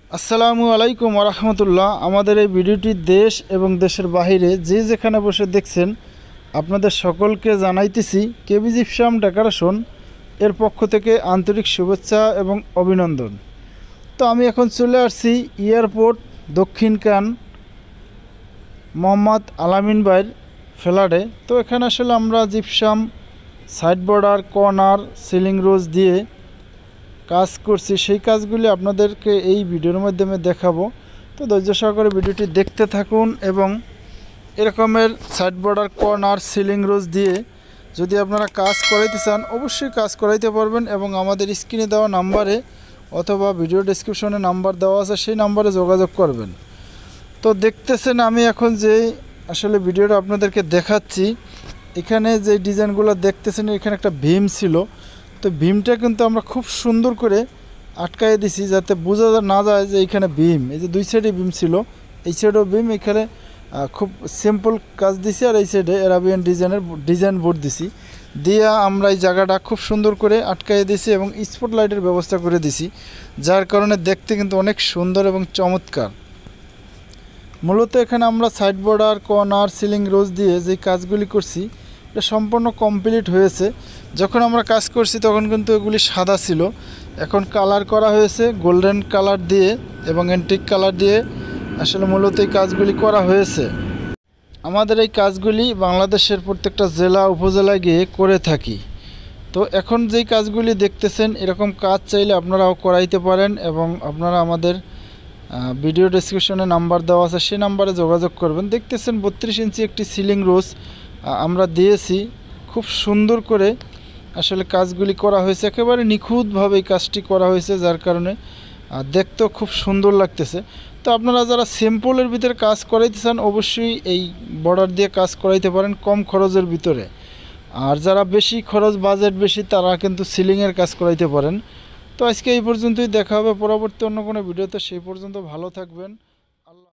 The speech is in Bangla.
আসসালামু আলাইকুম ওয়া রাহমাতুল্লাহ। আমাদের এই ভিডিওটি দেশ এবং দেশের বাইরে যে যেখানে বসে দেখছেন আপনাদের সকলকে জানাইতেছি কেবি জিপসাম ডেকোরেশন এর পক্ষ থেকে আন্তরিক শুভেচ্ছা এবং অভিনন্দন। তো আমি এখন চলে আসছি এয়ারপোর্ট দক্ষিণকান মোহাম্মদ আলামিন ভাইয়ের ফ্ল্যাটে। তো এখানে আসলে আমরা gypsum side border, corner, ceiling rose দিয়ে কাজ করছি, সেই কাজগুলি আপনাদেরকে এই ভিডিওর মাধ্যমে দেখাবো। তো ধৈর্য সহকারে ভিডিওটি দেখতে থাকুন এবং এরকমের side border, corner, ceiling rose দিয়ে যদি আপনারা কাজ করাইতে চান অবশ্যই কাজ করাইতে পারবেন এবং আমাদের স্ক্রিনে দেওয়া নাম্বারে অথবা ভিডিও ডেসক্রিপশনে নাম্বার দেওয়া আছে সেই নাম্বারে যোগাযোগ করবেন। তো দেখতেছেন আমি এখন যে আসলে ভিডিওটা আপনাদেরকে দেখাচ্ছি, এখানে যে ডিজাইনগুলো দেখতেছেন এখানে একটা ভীম ছিল। তো ভীমটা কিন্তু আমরা খুব সুন্দর করে আটকায় দিছি যাতে বোঝা না যায় যে এইখানে ভীম। এই যে দুই সাইডে ভীম ছিল, এই সাইডেও ভীম, এখানে খুব সিম্পল কাজ দিছি আর এই সাইডে অ্যারাবিয়ান ডিজাইন বোর্ড দিছি দিয়া আমরা এই জায়গাটা খুব সুন্দর করে আটকায় দিছি এবং স্পটলাইটের ব্যবস্থা করে দিছি, যার কারণে দেখতে কিন্তু অনেক সুন্দর এবং চমৎকার। মূলত এখানে আমরা side border, corner, ceiling rose দিয়ে যে কাজগুলি করছি এটা সম্পূর্ণ কমপ্লিট হয়েছে। যখন আমরা কাজ করছি তখন কিন্তু এগুলি সাদা ছিল, এখন কালার করা হয়েছে গোল্ডেন কালার দিয়ে এবং অ্যান্টিক কালার দিয়ে আসলে মূলত এই কাজগুলি করা হয়েছে। আমাদের এই কাজগুলি বাংলাদেশের প্রত্যেকটা জেলা উপজেলায় গিয়ে করে থাকি। তো এখন যেই কাজগুলি দেখতেছেন এরকম কাজ চাইলে আপনারাও করাইতে পারেন এবং আপনারা আমাদের ভিডিও ডেসক্রিপশনে নাম্বার দেওয়া আছে সেই নাম্বারে যোগাযোগ করবেন। দেখতেছেন 32 ইঞ্চি একটি সিলিং রোজ আমরা দিয়েছি, খুব সুন্দর করে আসলে কাজগুলি করা হয়েছে, একেবারে নিখুঁতভাবে এই কাজটি করা হয়েছে, যার কারণে দেখতেও খুব সুন্দর লাগতেছে। তো আপনারা যারা সিম্পলের ভিতরে কাজ করাইতে চান অবশ্যই এই বর্ডার দিয়ে কাজ করাইতে পারেন কম খরচের ভিতরে, আর যারা বেশি খরচ, বাজেট বেশি, তারা কিন্তু সিলিংয়ের কাজ করাইতে পারেন। তো আজকে এই পর্যন্তই, দেখা হবে পরবর্তী অন্য কোনো ভিডিওতে। সেই পর্যন্ত ভালো থাকবেন।